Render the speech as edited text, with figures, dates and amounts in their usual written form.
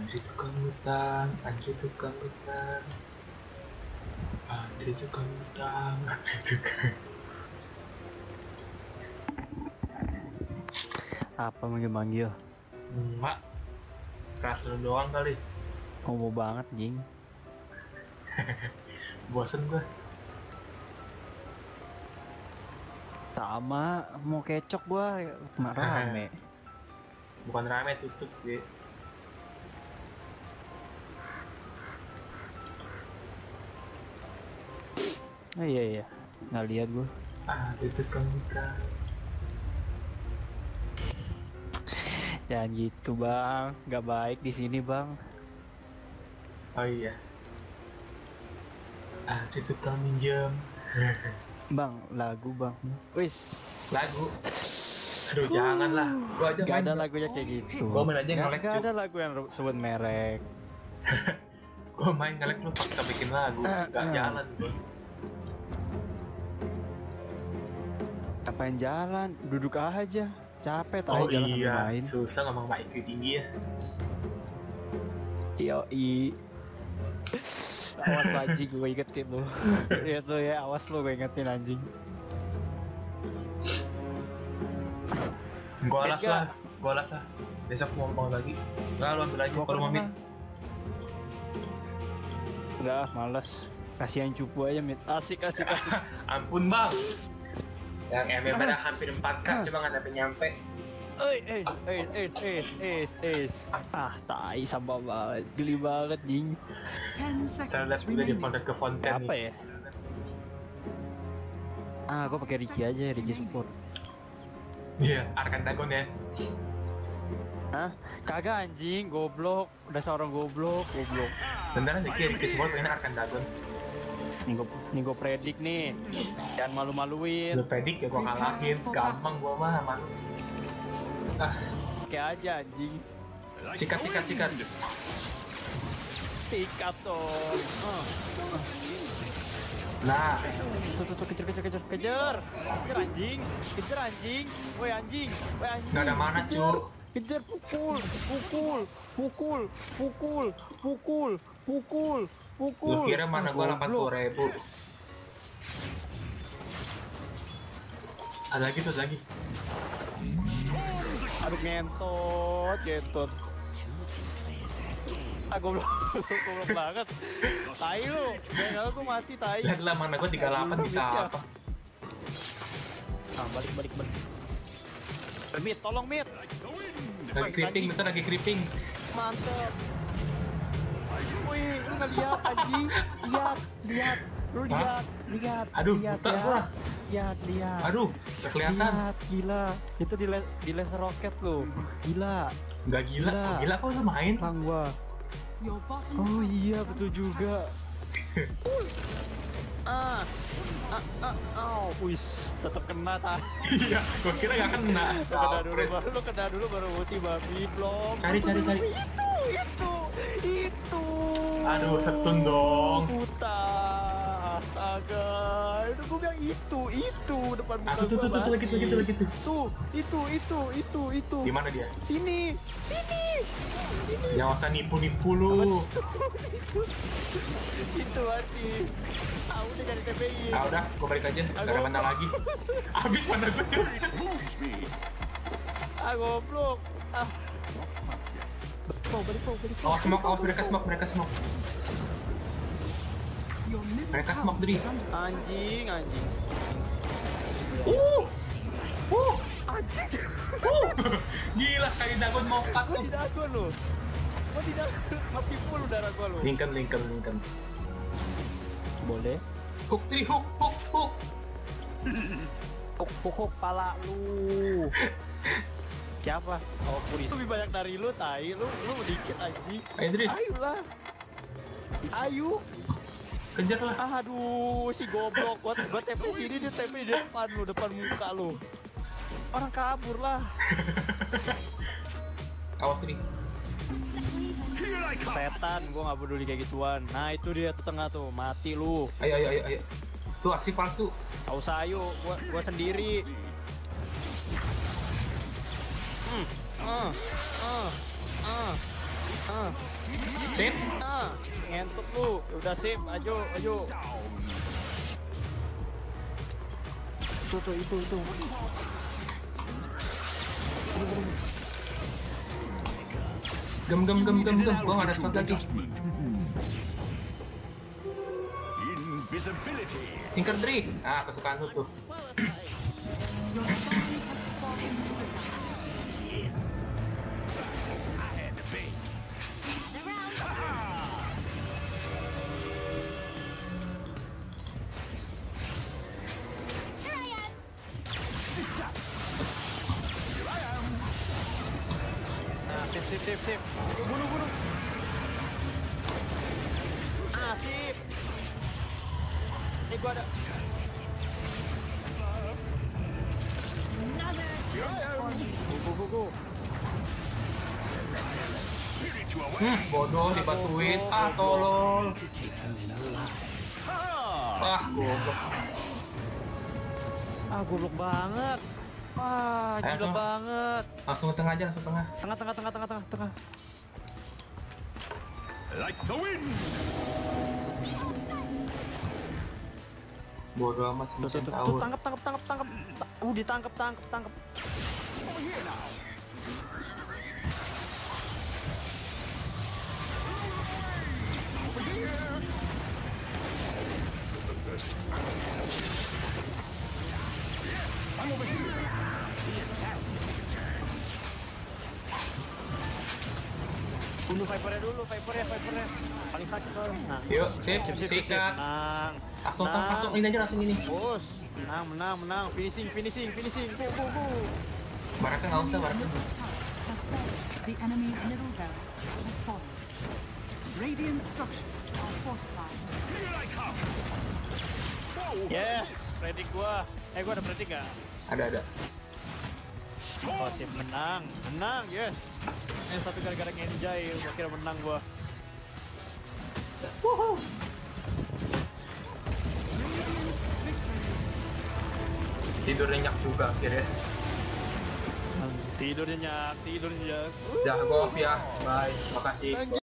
Andri tukang utang, Andri tukang utang, Andri tukang utang, Andri tukang. Apa manggil-manggil? Mak, keras lu doang kali. Homo banget, jing. Bosen gua. Sama, mau kecok gua, rame. Bukan rame, tutup ya. Oh iya, nggak lihat gua. Andri tukang utang. Jangan gitu bang, nggak baik di sini bang. Oh iya. Andri tukang minjem. Bang, lagu bang. Wis. Lagu. Aduh, janganlah. Gua aja Gak main. ada lagunya kayak gitu. Gua main aja nge-lag, Gak Cuk. ada lagu yang sebut merek. Gua main nge-lag lu paksa bikin lagu. Gak jalan gua. Apain jalan? Duduk aja. Capek Oh tadi jalan sambil iya, main. susah ngomong sama IQ tinggi ya. Yoi. Awas anjing, gue ingetin lu. Lihat lu ya, awas lu, gue ingetin anjing. Gua alas Enggak. lah, gua alas lah. Besok mau ngomong lagi. Enggak, lu ambil aja Gua kalau mau pernah. mit. Udah, malas. Kasihan cupu aja, Mit. Asik. Ampun bang. Yang MMR hampir 4K, coba nggak nyampe. Ah, tai sama banget. Geli banget, jing. 10 Kita lihat seconds udah di remaining. folder ke fonten Apa nih. ya? Ah, gue pakai Ricky aja, Ricky support. Iya, Arkan Dagon ya. Hah? Kagak anjing, goblok. Udah seorang goblok. Beneran Ricky support ini Arkan Dagon. Nih gue predik nih. Jangan malu-maluin. Lu pedik ya gua kalahin, gampang gua mah sama lu. Ah, Pakai aja anjing. sikat. Sikat dong. Nah, Tuh, kejar anjing. Woi anjing. nggak ada mana cu. Kejar, pukul. Lu kira mana gua Goblok. 80.000? Ada lagi. Aduh, ngentot. Ah, goblok banget. Tai lu. Jangan aku mati tai. Lihatlah mana gua 38 bisa apa? Ah, balik. Mit, tolong Mit. Lagi creeping. Mantep. Wih, lu nggak lihat anjing? Lihat. Lu lihat. Aduh, lihat buta ya. gua. Lihat. Aduh, nggak kelihatan. Lihat, gila. Itu di laser roket lu. Gila. Nggak gila. Gila. Gila kok lu main? Bang gua. Your bottom Oh tower iya, is betul under juga. Wis, tetap kena tadi. Iya, gua kira nggak kena. Lu kena dulu baru ulti babi belum. Cari. Itu. Aduh, setun dong. Puta. Astaga. Itu gua bilang itu depan muka Tuh, gua. lagi tuh. Tuh, itu. Gimana dia? Sini. Jangan usah nipu lu. Itu hati. Udah cari TPI. Udah, gua balik aja. Gak ada mana lagi. Habis mana gua cuy. Goblok. Balik. Awas mereka smoke. Your middle Mereka tower smoke, Dri. is under Anjing. Gila sekali Dagon mau cut Gua tuh. tidak aku lu. Tapi full darah gua lu. Lincoln. Boleh. Hook. Pukul pala lu. Siapa? Oh, Puri. Lebih banyak dari lu, tai. Lu dikit anjing. Ayo, Dri. Ayolah. Ayo. Kejar lah. Aduh, si goblok. Gua TP sini, dia TP di depan muka lu. Orang kabur lah. Awas Dri. Setan, gua nggak peduli kayak gituan. Nah, itu dia tuh tengah tuh, mati lu. Ayo. Tuh asik palsu. Gak usah, ayo, gua sendiri. Sip. Ngentot lu. Udah sip, ayo. Tuh, itu. Gem. Gua nggak ada slot lagi. Invisibility. Tinker Dri. Ah, kesukaan lu tuh. Your shrine has fallen to the depths. I had to be. Nah, sip. Bunuh. Sip. Ini gua ada. Go. Bodoh dibantuin. Ah, tolol. Wah, goblok. Goblok banget. Wah, Ayo, gila langsung. banget. Langsung ke tengah aja, langsung tengah. Tengah. Like the wind. Bodoh amat Tuh, Vincent tuh, Tower. tangkap. Ditangkap. I'm over here. The assassin. Bunuh Vipernya dulu, Vipernya. Paling sakit loh. Nah, Yuk, sip. sikat. Menang. Langsung ini aja, langsung ini. Bos, menang. Finishing. Go. Baraka nggak usah, Baraka. Has fallen. The enemy's middle barracks has fallen. Radiant structures are fortified. Here I come. Yes, ready gua. Gua ada ready gak? Ada. Oh, sip, menang, yes. Ini satu gara-gara ngenjai, gua kira menang gua. Tidur nyenyak juga akhirnya. Tidurnya nyak. Dah, gua off ya. Bye. Makasih.